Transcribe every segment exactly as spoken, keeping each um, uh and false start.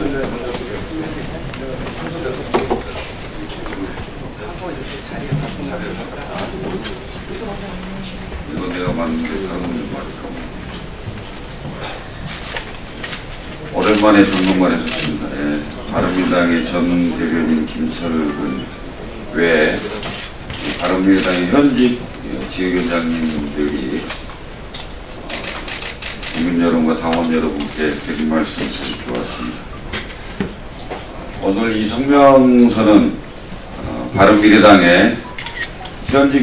이거 내가 맞는데 다른 말일까? 오랜만에 정동관에 섰습니다. 예, 바른미래당의 전 대변인 김철은 외에 바른미래당의 현직 지역위원장님들이 국민 여러분과 당원 여러분께 드린 말씀을 드리고 왔습니다. 오늘 이 성명서는 어, 바른미래당의 현직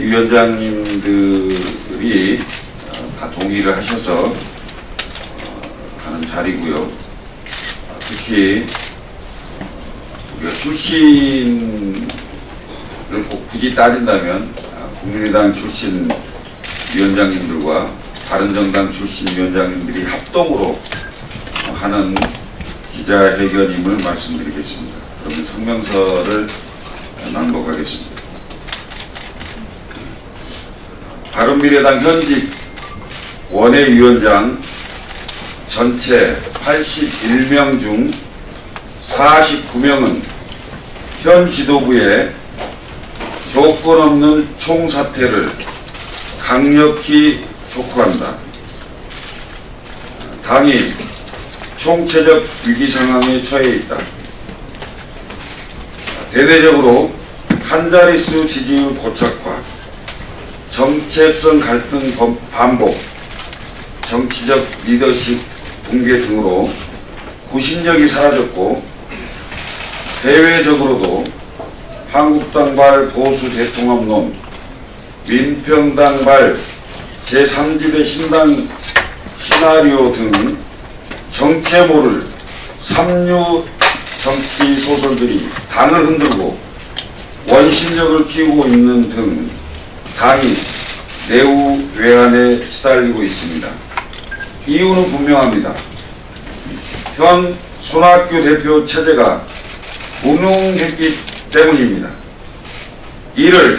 위원장님들이 어, 다 동의를 하셔서 어, 하는 자리고요. 어, 특히 우리가 출신을 꼭 굳이 따진다면 어, 국민의당 출신 위원장님들과 바른정당 출신 위원장님들이 합동으로 어, 하는 기자회견임을 말씀드리겠습니다. 그러면 성명서를 낭독하겠습니다. 바른미래당 현직 원외위원장 전체 팔십일 명 중 사십구 명은 현 지도부의 조건 없는 총사퇴를 강력히 촉구한다. 당이 총체적 위기 상황에 처해 있다. 대대적으로 한자릿수 지지율 고착화, 정체성 갈등 반복, 정치적 리더십 붕괴 등으로 구심력이 사라졌고, 대외적으로도 한국당발 보수 대통합론, 민평당발 제삼 지대 신당 시나리오 등 정체 모를 삼류 정치 소설들이 당을 흔들고 원심력을 키우고 있는 등 당이 내후 외환에 시달리고 있습니다. 이유는 분명합니다. 현 손학규 대표 체제가 무능했기 때문입니다. 이를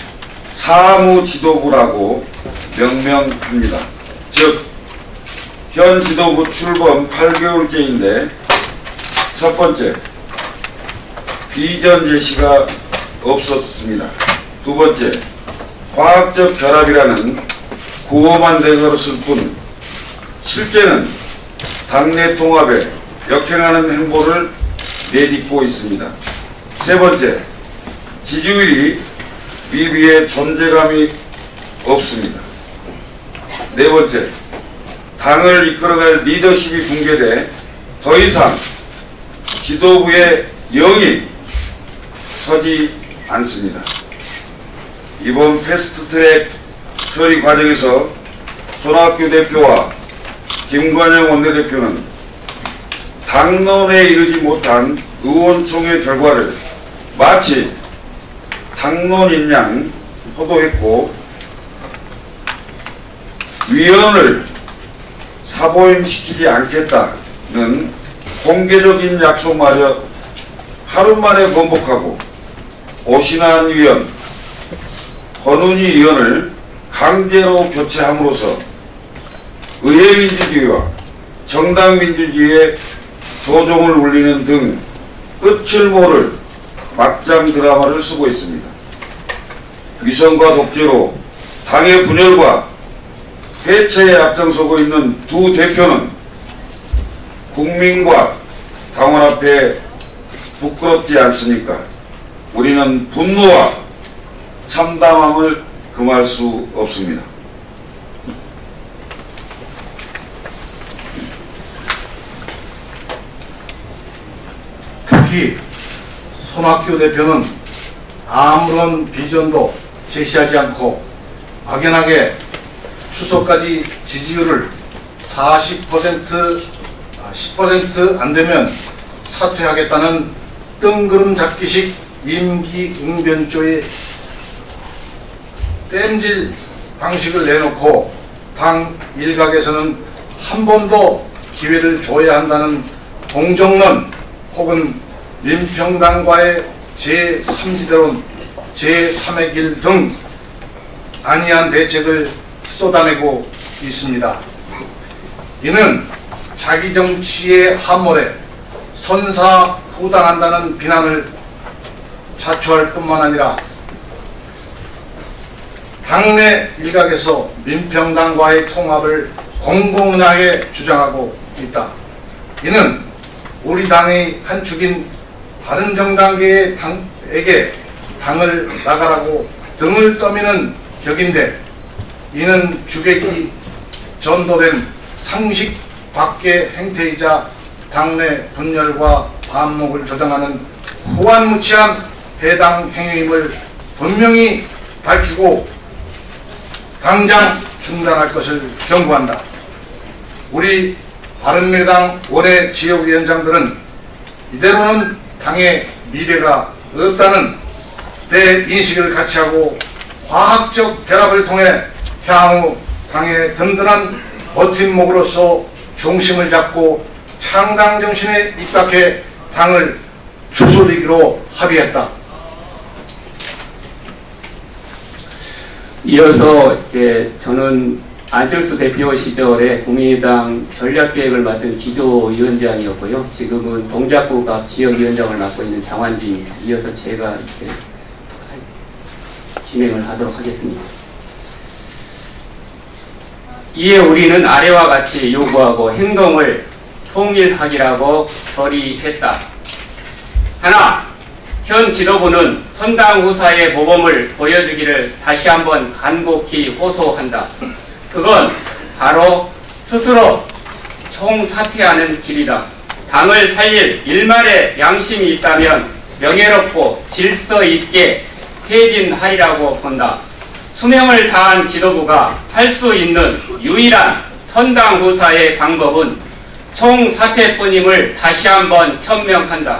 사무지도부라고 명명합니다. 즉, 현 지도부 출범 팔 개월째인데 첫 번째, 비전 제시가 없었습니다. 두 번째, 과학적 결합이라는 구호만 내걸었을 뿐 실제는 당내 통합에 역행하는 행보를 내딛고 있습니다. 세 번째, 지지율이 미비의 존재감이 없습니다. 네 번째, 당을 이끌어갈 리더십이 붕괴돼 더 이상 지도부의 영이 서지 않습니다. 이번 패스트트랙 처리 과정에서 손학규 대표와 김관영 원내대표는 당론에 이르지 못한 의원총회 결과를 마치 당론인 양 호도했고, 위원을 사보임시키지 않겠다는 공개적인 약속마저 하루 만에 번복하고, 오신환 위원, 권은희 위원을 강제로 교체함으로써 의회민주주의와 정당민주주의에 조종을 울리는 등 끝을 모를 막장 드라마를 쓰고 있습니다. 위선과 독재로 당의 분열과 해체에 앞장서고 있는 두 대표는 국민과 당원 앞에 부끄럽지 않습니까? 우리는 분노와 참담함을 금할 수 없습니다. 특히 손학규 대표는 아무런 비전도 제시하지 않고 막연하게 추석까지 지지율을 사십 퍼센트, 십 퍼센트 안 되면 사퇴하겠다는 뜬구름 잡기식 임기응변조의 땜질 방식을 내놓고 당 일각에서는 한 번 더 기회를 줘야 한다는 동정론 혹은 민평당과의 제삼 지대론, 제삼의 길 등 안이한 대책을 쏟아내고 있습니다. 이는 자기 정치의 함몰에 선사후당한다는 비난을 자초할 뿐만 아니라 당내 일각에서 민평당과의 통합을 공공연하게 주장하고 있다. 이는 우리 당의 한 축인 바른정당계의 당에게 당을 나가라고 등을 떠미는 격인데, 이는 주객이 전도된 상식 밖의 행태이자 당내 분열과 반목을 조장하는 후한무치한 해당 행위임을 분명히 밝히고 당장 중단할 것을 경고한다. 우리 바른미래당 원외 지역위원장들은 이대로는 당의 미래가 없다는 내 인식을 같이 하고 과학적 결합을 통해 향후 당의 든든한 버팀목으로서 중심을 잡고 창당 정신에 입각해 당을 추스리기로 합의했다. 이어서 예, 저는 안철수 대표 시절에 국민의당 전략기획을 맡은 기조위원장이었고요. 지금은 동작구 갑 지역위원장을 맡고 있는 장환주입니다. 이어서 제가 이렇게 진행을 하도록 하겠습니다. 이에 우리는 아래와 같이 요구하고 행동을 통일하기라고 결의했다. 하나, 현 지도부는 선당 후사의 모범을 보여주기를 다시 한번 간곡히 호소한다. 그건 바로 스스로 총사퇴하는 길이다. 당을 살릴 일말의 양심이 있다면 명예롭고 질서 있게 퇴진하리라고 본다. 수명을 다한 지도부가 할 수 있는 유일한 선당 후사의 방법은 총사퇴뿐임을 다시 한번 천명한다.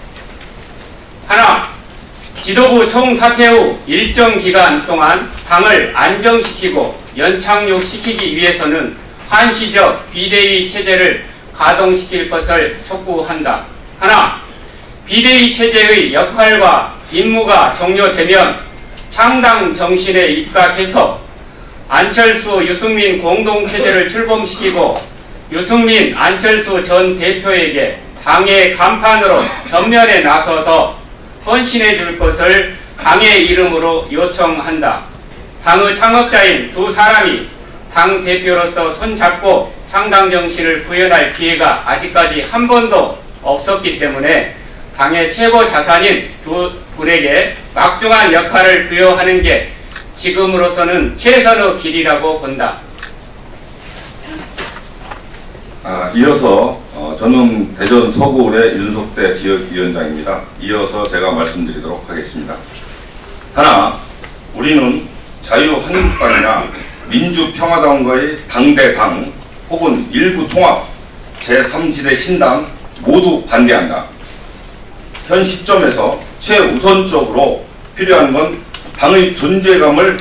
하나, 지도부 총사퇴 후 일정 기간 동안 당을 안정시키고 연착륙시키기 위해서는 한시적 비대위 체제를 가동시킬 것을 촉구한다. 하나, 비대위 체제의 역할과 임무가 종료되면 창당 정신에 입각해서 안철수, 유승민 공동체제를 출범시키고 유승민, 안철수 전 대표에게 당의 간판으로 전면에 나서서 헌신해 줄 것을 당의 이름으로 요청한다. 당의 창업자인 두 사람이 당 대표로서 손잡고 창당 정신을 구현할 기회가 아직까지 한 번도 없었기 때문에 당의 최고 자산인 두 분에게 막중한 역할을 부여하는 게 지금으로서는 최선의 길이라고 본다. 아, 이어서 어, 저는 대전 서구울의 윤석대 지역위원장입니다. 이어서 제가 말씀드리도록 하겠습니다. 하나, 우리는 자유한국당이나 민주평화당과의 당대당 혹은 일부 통합, 제삼 지대 신당 모두 반대한다. 현 시점에서 최우선적으로 필요한 건 당의 존재감을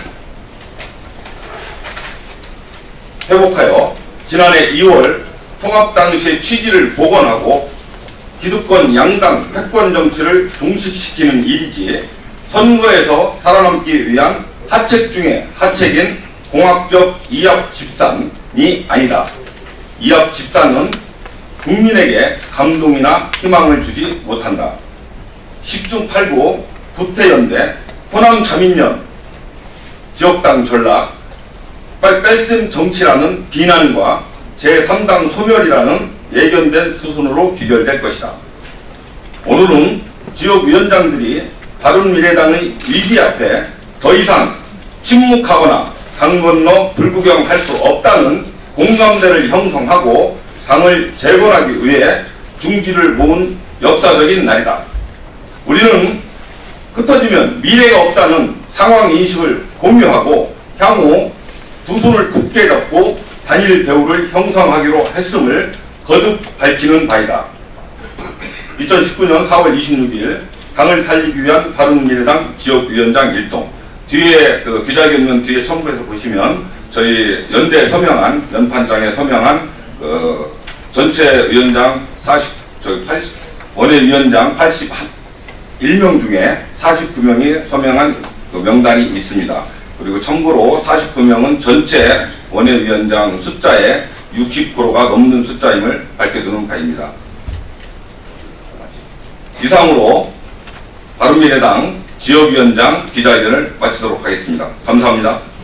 회복하여 지난해 이월 통합 당시의 취지를 복원하고 기득권 양당 패권 정치를 종식시키는 일이지 선거에서 살아남기 위한 하책 중에 하책인 공학적 이합집산이 아니다. 이합집산은 국민에게 감동이나 희망을 주지 못한다. 십중팔구, 구태연대, 호남자민련, 지역당 전락, 뺄셈 정치라는 비난과 제삼 당 소멸이라는 예견된 수순으로 귀결될 것이다. 오늘은 지역위원장들이 바른미래당의 위기 앞에 더 이상 침묵하거나 강 건너 불구경할 수 없다는 공감대를 형성하고 당을 재건하기 위해 중지를 모은 역사적인 날이다. 우리는 흩어지면 미래가 없다는 상황인식을 공유하고 향후 두 손을 굳게 잡고 단일 대우를 형성하기로 했음을 거듭 밝히는 바이다. 이천십구년 사월 이십육일 당을 살리기 위한 바른미래당 지역위원장 일동, 뒤에 그 기자회견 뒤에 첨부해서 보시면 저희 연대 서명한 연판장에 서명한 그 전체 위원장 사십, 저기 팔십, 원외위원장 팔십일 명 중에 사십구 명이 서명한 그 명단이 있습니다. 그리고 참고로 사십구 명은 전체 원외위원장 숫자의 육십 퍼센트가 넘는 숫자임을 밝혀주는 바입니다. 이상으로 바른미래당 지역위원장 기자회견을 마치도록 하겠습니다. 감사합니다.